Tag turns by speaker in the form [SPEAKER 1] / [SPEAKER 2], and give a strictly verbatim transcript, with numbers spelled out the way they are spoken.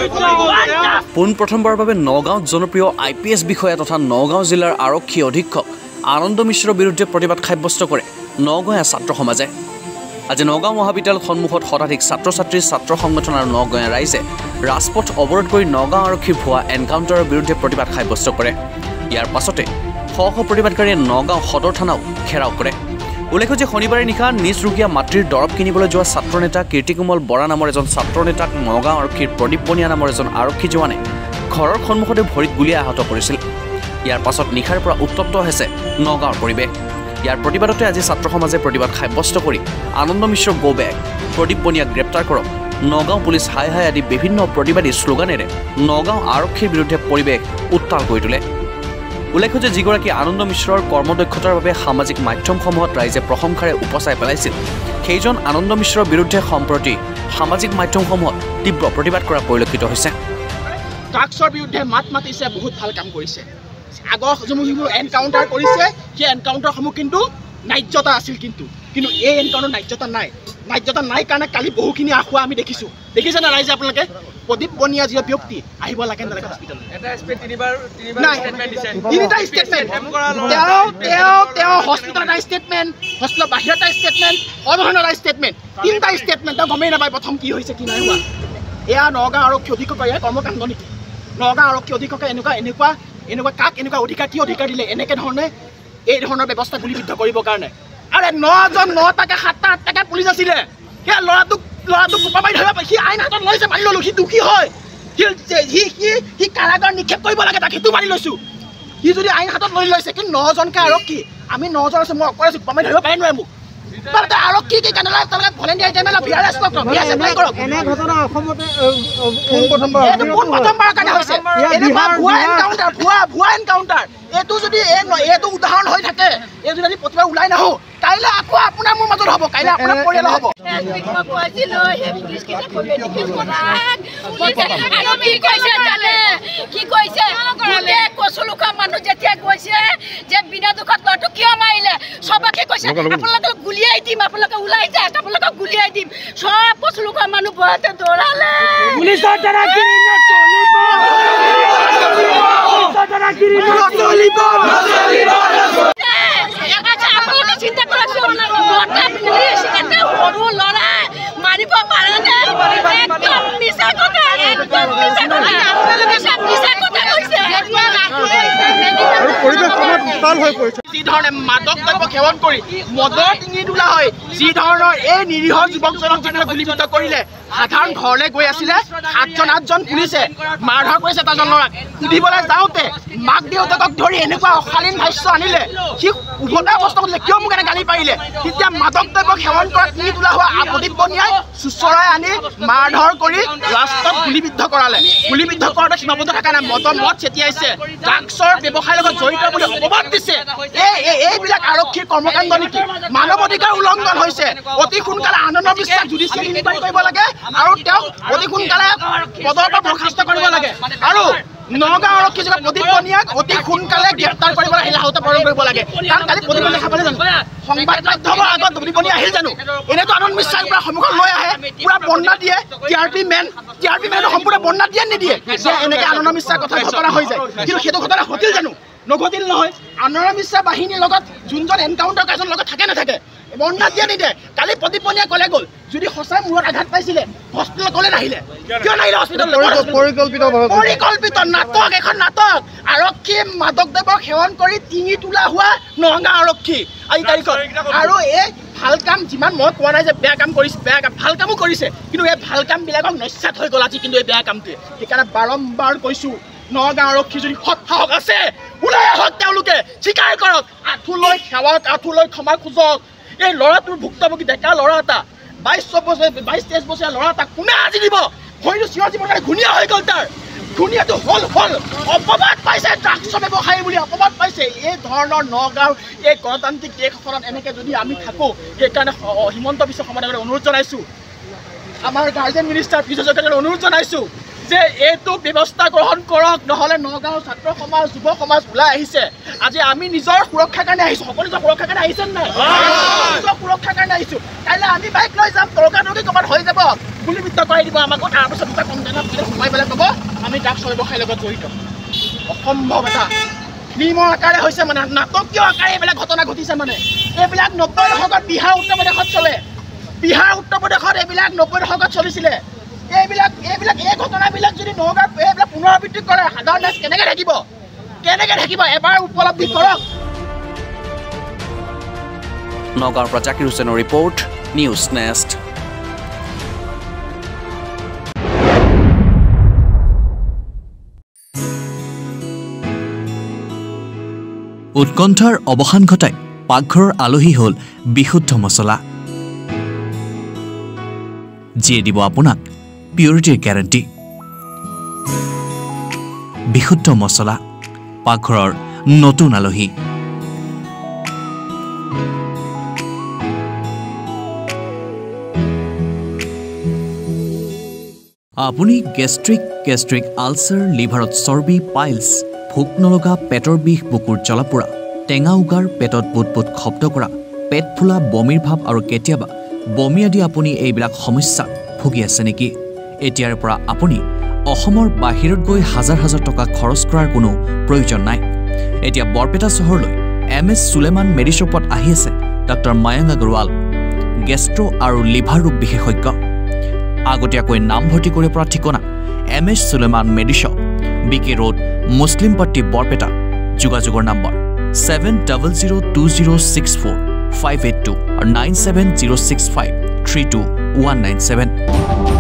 [SPEAKER 1] পোনপ্ৰথমবাৰৰ বাবে নগাঁৱত জনপ্ৰিয় আই পি এছ বিষয়া তথা নগাঁও জিলাৰ আৰক্ষী অধীক্ষক আনন্দ মিশ্ৰৰ বিৰুদ্ধে প্ৰতিবাদ সাব্যস্ত কৰে নগাঁৱৰ ছাত্ৰ সমাজে। আজি নগাঁও মহাবিদ্যালয়ৰ সন্মুখত শতাধিক ছাত্ৰ ছাত্ৰী ছাত্ৰ সংগঠন আৰু নগাঁৱৰ ৰাইজে ৰাজপথ অৱৰোধ কৰি নগাঁও আৰক্ষীৰ ভুৱা এনকাউণ্টাৰৰ বিৰুদ্ধে প্ৰতিবাদ সাব্যস্ত কৰে। ইয়াৰ পাছতে শ শ প্ৰতিবাদকাৰীয়ে নগাঁও সদৰ থানাও ঘেৰাও কৰে। উল্লেখ্য যে শনিবাৰে নিশা নিজ ৰোগীয়া মাতৃৰ দৰৱ কিনিবলৈ যোৱা ছাত্ৰ নেতা কীৰ্তিকোমল বৰা নামৰ এজন ছাত্ৰ নেতাক নগাঁও আৰক্ষীৰ প্ৰদীপ বনিয়া নামৰ এজন আৰক্ষী জোৱানে ঘৰৰ সন্মুখতে ভৰিত গুলীয়াই আহত কৰিছিল। ইয়াৰ পাছত নিশাৰ পৰা উত্তপ্ত হৈছে নগাঁৱৰ পৰিৱেশ। ইয়াৰ প্ৰতিবাদতে আজি ছাত্ৰ সমাজে প্ৰতিবাদ সাব্যস্ত কৰি আনন্দ মিশ্ৰ গো বেক, প্ৰদীপ বনিয়াক গ্ৰেপ্তাৰ কৰক, নগাঁও পুলিচ হাই হাই আদি বিভিন্ন প্ৰতিবাদী শ্লোগানেৰে নগাঁও আৰক্ষীৰ বিৰুদ্ধে পৰিৱেশ উত্তাল কৰি তোলে। উল্লেখ্য যে যিগৰাকী আনন্দ মিশ্ৰৰ কৰ্মদক্ষতাৰ বাবে সামাজিক মাধ্যমসমূহত ৰাইজে প্ৰশংসাৰে উপচাই পেলাইছিল, সেইজন আনন্দ মিশ্ৰৰ বিৰুদ্ধে সম্প্ৰতি সামাজিক মাধ্যমসমূহত তীব্ৰ প্ৰতিবাদ কৰা পৰিলক্ষিত হৈছে।
[SPEAKER 2] ড্ৰাগছৰ বিৰুদ্ধে মাত মাতিছে, বহুত ভাল কাম কৰিছে। আগৰ যিবোৰ এনকাউণ্টাৰ কৰিছে সেই এনকাউণ্টাৰসমূহ কিন্তু ন্যায্যতা আছিল, কিন্তু কিন্তু এই এনকাউণ্টাৰ ন্যায্যতা নাই। ন্যায্যতা নাই কাৰণে কালি বহুখিনি আখুৱা আমি দেখিছোঁ। দেখিছে না ৰাইজে আপোনালোকে? প্ৰদীপ বনিয়া যি ব্যক্তি আহিব লাগে নালাগে হস্পিটেলত, তিনিটা ষ্টেটমেণ্ট তেওঁ তেওঁ তেওঁ হস্পিটেলত এটা ষ্টেটমেণ্ট, হস্পিটেলৰ বাহিৰত এটা ষ্টেটমেণ্ট, অনহনৰ এটা ষ্টেটমেণ্ট, তিনিটা ষ্টেটমেণ্ট। তেওঁ গমেই নাপায় প্ৰথম কি হৈছে কি নাই হোৱা। এয়া নগাঁও আৰক্ষী অধীক্ষকৰ এয়া কৰ্মকাণ্ড নেকি? নগাঁও আৰক্ষী অধীক্ষকে এনেকুৱা এনেকুৱা এনেকুৱা কাক এনেকুৱা অধিকাৰ কি অধিকাৰ দিলে এনেকৈ ধৰণে এই ধৰণৰ ব্যৱস্থা গুলিবিদ্ধ কৰিবৰ কাৰণে? আৰে নজন নটাকে সাতটা আঠটাকে পুলিচ আছিলে, সেই ল'ৰাটোক ল'ৰাটোক কোপা মাৰি ধৰিব পাৰি। সি আইন হাতত লৈছে, মাৰি ল'লোঁ। সি দুখী হয়, সি সি সি সি কাৰাগাৰ নিক্ষেপ কৰিব লাগে, তাক সেইটো মাৰি লৈছোঁ। সি যদি আইন হাতত লৈ লৈছে, কিন্তু নজনকৈ আৰক্ষী আমি নজন আছোঁ, মই অকলে আছোঁ, কোপা মাৰি ধৰিব পাৰে নোৱাৰে মোক। আৰক্ষী কি কেনেকৈ তেওঁলোকে ভলেণ্টিয়াৰ টাইমত ভি আৰ এছ কৰক, ভি আৰ এছ এপ্লাই কৰক।
[SPEAKER 3] এনে ঘটনা অসমতে
[SPEAKER 2] প্ৰথমবাৰৰ কাৰণে হৈছে এনেকুৱা ভুৱা এনকাউণ্টাৰ, ভুৱা ভুৱা এনকাউণ্টাৰ। এইটো যদি এইটো উদাহৰণ হৈ থাকে, এইটো যদি প্ৰতিবাদ ওলাই নাহোঁ, কাইলৈ আকৌ আপোনাৰ মোৰ মাজত হ'ব, কাইলৈ আপোনাৰ পৰিয়াল হ'ব।
[SPEAKER 4] মানুহ যেতিয়া কৈছে যে বিনা দুখত ল'ৰাটো কিয় মাৰিলে, চবকে কৈছে আপোনালোকক গুলিয়াই দিম, আপোনালোকে ওলাই যাওক, আপোনালোকক গুলিয়াই দিম। চব কচুলোকৰ মানুহ বহাতে দৌৰালে। আপোনালোকে চিন্তা কৰকচোন, সৰু ল'ৰা মাৰিব পাৰে নে? একদম মিছা কথা, একদম মিছা কথা, আপোনালোকে চব মিছা কথা কৈছে।
[SPEAKER 2] যি ধৰণে মাদক দ্ৰব্য সেৱন কৰি মদৰ টিঙি তোলা হয়, যি ধৰণৰ এই নিৰীহ যুৱকজনক যিদৰে গুলিবিদ্ধ কৰিলে, সাধাৰণ ঘৰলৈ গৈ আছিলে, সাতজন আঠজন পুলিচে মাৰধৰ কৰিছে এটাজন ল'ৰাক। সুধিবলৈ যাওঁতে মাক দেউতাকক ধৰি এনেকুৱা অশালীন ভাষ্য আনিলে, সি উভতা প্ৰশ্ন কৰিলে কিয় মোক এনে গালি পাৰিলে। তেতিয়া মাদক দ্ৰব্য সেৱন কৰা টিঙি তোলা হোৱা প্ৰদীপ বনিয়াই চুচৰাই আনি মাৰধৰ কৰি লাষ্টত গুলিবিদ্ধ কৰালে। গুলিবিদ্ধ কৰোঁতে সীমাবদ্ধ থকা নাই, মদৰ মদ ছটিয়াইছে, ড্ৰাগছৰ ব্যৱসায়ৰ লগত জড়িত বুলি অপবাদ দিছে। এই এইবিলাক আৰক্ষীৰ কৰ্মকাণ্ড নেকি? মানৱ অধিকাৰ উলংঘন হৈছে। অতি সোনকালে আনন্দ বিশ্বাস জুডিচিয়েল ইনকুৱাৰী কৰিব লাগে আৰু তেওঁক অতি সোনকালে পদৰ পৰা বৰ্খাস্ত কৰিব লাগে। আৰু নগাঁও আৰক্ষী যোগে প্ৰদীপ বনিয়াক অতি সোনকালে গ্ৰেপ্তাৰ কৰিব লাগে, হিলাহতে প্ৰেৰণ কৰিব লাগে। কাৰণ কালি প্ৰদীপ বনিয়া খাবলৈ জানো সংবাদ মাধ্যমৰ আগত প্ৰদীপ বনিয়া আহিল জানো? এনেতো আনন্দ বিশ্বাস পুৰা সন্মুখত লৈ আহে, পুৰা বৰ্ণনা দিয়ে। T R P men T R P মেনে সম্পূৰ্ণ বৰ্ণনা দিয়ে নিদিয়ে যে এনেকৈ আনন্দ বিশ্বাস কথা ঘটনা হৈ যায়। কিন্তু সেইটো ঘটনা ঘটিল জানো? নঘটিল নহয়। আনন্দ বিশ্বাস বাহিনীৰ লগত যোনজন এনকাউণ্টাৰ এজন লগত থাকে নাথাকে, বৰ্ণনা দিয়ে নিদিয়ে। কালি প্ৰদীপ বনিয়া ক'লে গ'ল, যদি সঁচাই মূৰত আঘাত পাইছিলে হস্পিটেলত ক'লে নাহিলে, কিয় নাহিলে হস্পিটেললৈ? পৰিকল্পিত পৰিকল্পিত নাটক, এখন নাটক। আৰক্ষী মাদক দ্ৰব্য সেৱন কৰি টিঙি তোলা হোৱা নগাঁও আৰক্ষী আজি তাৰিখত। আৰু এই ভাল কাম যিমান মই কোৱা নাই যে বেয়া কাম কৰিছে, বেয়া কাম ভাল কামো কৰিছে, কিন্তু এই ভাল কামবিলাকক নস্যাৎ হৈ গ'ল আজি কিন্তু এই বেয়া কামটোৱে। সেইকাৰণে বাৰম্বাৰ কৈছোঁ, নগাঁও আৰক্ষী যদি সৎ সাহস আছে ওলাই আহক, তেওঁলোকে স্বীকাৰ কৰক, আঁঠু লৈ সেৱক, আঁঠু লৈ ক্ষমা খোজক। এই ল'ৰাটোৰ ভুক্তভোগী ডেকা ল'ৰা এটা, বাইছ বছৰ বাইছ তেইছ বছৰীয়া ল'ৰা এটা কোনে আজি দিব? ভৰিটো চিঞৰ জীৱনৰ কাৰণে ঘূণীয়া হৈ গ'ল তাৰ। ঘূণীয়াটো হ'ল হ'ল অপবাদ পাইছে, ড্ৰাগছৰ ব্যৱসায়ী বুলি অপবাদ পাইছে। এই ধৰণৰ নগাঁও এই গণতান্ত্ৰিক দেশখনত এনেকৈ যদি আমি থাকোঁ, সেইকাৰণে হিমন্ত বিশ্ব শৰ্মাৰ অনুৰোধ জনাইছোঁ, আমাৰ গাৰ্জেন মিনিষ্টাৰ পীযুষ হাজৰিকালৈ অনুৰোধ জনাইছোঁ যে এইটো ব্যৱস্থা গ্ৰহণ কৰক, নহ'লে নগাঁও ছাত্ৰ সমাজ যুৱ সমাজ ওলাই আহিছে। আজি আমি নিজৰ সুৰক্ষাৰ কাৰণে আহিছোঁ, সকলো নিজৰ সুৰক্ষাৰ কাৰণে আহিছে নাই? নিজৰ সুৰক্ষাৰ কাৰণে আহিছোঁ। কাইলৈ আমি বাইক লৈ যাম, তৰ্কাতৰ্কি ক'ৰবাত হৈ যাব, গুলিবিদ্ধ কৰাই দিব আমাকো, তাৰপিছত দুটা কণ্টেইনাৰ সোমাই পেলাই ক'ব আমি ড্ৰাগছ ব্যৱসায়ৰ লগত জড়িত অসম্ভৱ এটা ফিল্মৰ আকাৰে হৈছে মানে নাটকীয় আকাৰে এইবিলাক ঘটনা ঘটিছে মানে এইবিলাক নব্বৈ দশকত বিহাৰ উত্তৰ প্ৰদেশত চলে বিহাৰ উত্তৰ প্ৰদেশত এইবিলাক নব্বৈ দশকত চলিছিলে এইবিলাক এইবিলাক এই ঘটনাবিলাক যদি নগাঁৱত এইবিলাক পুনৰাবৃত্তি কৰে সাধাৰণ ৰাইজ কেনেকৈ থাকিব কেনেকৈ থাকিব এবাৰ উপলব্ধি কৰক
[SPEAKER 1] নগাঁৱৰ পৰা জাকিৰ হুছেইনৰ ৰিপৰ্ট নিউজ নেষ্ট উৎকণ্ঠাৰ অৱসান ঘটাই পাকঘৰৰ আলহী হ'ল বিশুদ্ধ মছলা যিয়ে দিব আপোনাক পিউৰিটিৰ গ্যাৰাণ্টি বিশুদ্ধ মছলা পাকঘৰৰ নতুন আলহী আপুনি গেষ্ট্ৰিক গেষ্ট্ৰিক আলচাৰ লিভাৰত চৰ্বি পাইলছ ভোক নলগা পেটৰ বিষ বুকুৰ জ্বলাপোৰা টেঙা উগাৰ পেটত বুট বুট শব্দ কৰা পেট ফুলা বমিৰ ভাৱ আৰু কেতিয়াবা বমি আদি আপুনি এইবিলাক সমস্যা ভুগি আছে নেকি এতিয়াৰ পৰা আপুনি অসমৰ বাহিৰত গৈ হাজাৰ হাজাৰ টকা খৰচ কৰাৰ কোনো প্ৰয়োজন নাই এতিয়া বৰপেটা চহৰলৈ এম এছ সুলেমান মেডিশ্বপত আহি আছে ডক্টৰ মায়াং আগৰৱাল গেষ্ট্ৰ' আৰু লিভাৰ ৰোগ বিশেষজ্ঞ আগতীয়াকৈ নাম ভৰ্তি কৰিব পৰা ঠিকনা M S Suleman medishop B K road Muslim Patti Barpeta যোগাযোগৰ number seven double zero' two zero' six four five eight two আৰু nine seven zero' six five three two one nine seven